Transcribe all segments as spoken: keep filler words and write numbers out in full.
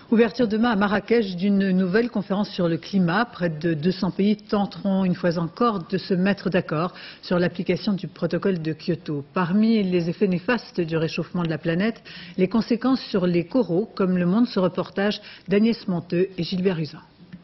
Ouverture demain à Marrakech d'une nouvelle conférence sur le climat. Près de deux cents pays tenteront une fois encore de se mettre d'accord sur l'application du protocole de Kyoto. Parmi les effets néfastes du réchauffement de la planète, les conséquences sur les coraux, comme le montre ce reportage d'Agnès Monteux et Gilbert Usan.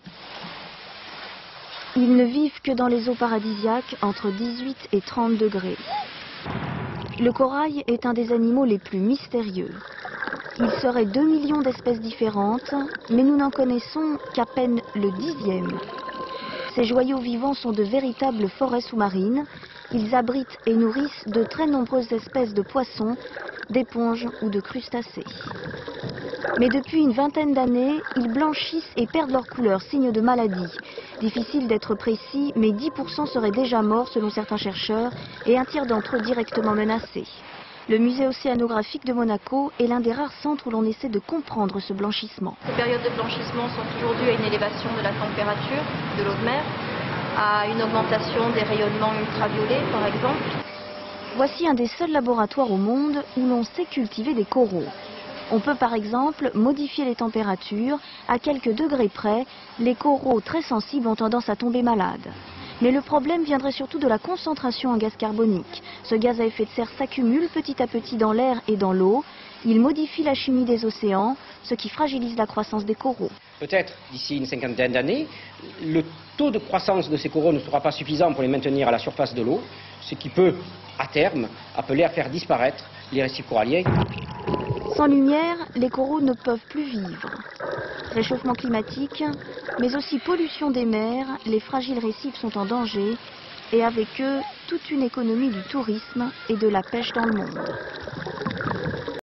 Ils ne vivent que dans les eaux paradisiaques entre dix-huit et trente degrés. Le corail est un des animaux les plus mystérieux. Il serait deux millions d'espèces différentes, mais nous n'en connaissons qu'à peine le dixième. Ces joyaux vivants sont de véritables forêts sous-marines. Ils abritent et nourrissent de très nombreuses espèces de poissons, d'éponges ou de crustacés. Mais depuis une vingtaine d'années, ils blanchissent et perdent leur couleur, signe de maladie. Difficile d'être précis, mais dix pour cent seraient déjà morts selon certains chercheurs et un tiers d'entre eux directement menacés. Le musée océanographique de Monaco est l'un des rares centres où l'on essaie de comprendre ce blanchissement. Ces périodes de blanchissement sont toujours dues à une élévation de la température de l'eau de mer, à une augmentation des rayonnements ultraviolets par exemple. Voici un des seuls laboratoires au monde où l'on sait cultiver des coraux. On peut par exemple modifier les températures. À quelques degrés près, les coraux très sensibles ont tendance à tomber malades. Mais le problème viendrait surtout de la concentration en gaz carbonique. Ce gaz à effet de serre s'accumule petit à petit dans l'air et dans l'eau. Il modifie la chimie des océans, ce qui fragilise la croissance des coraux. Peut-être d'ici une cinquantaine d'années, le taux de croissance de ces coraux ne sera pas suffisant pour les maintenir à la surface de l'eau, ce qui peut, à terme, appeler à faire disparaître les récifs coralliens. Sans lumière, les coraux ne peuvent plus vivre. Réchauffement climatique, mais aussi pollution des mers, les fragiles récifs sont en danger et avec eux, toute une économie du tourisme et de la pêche dans le monde.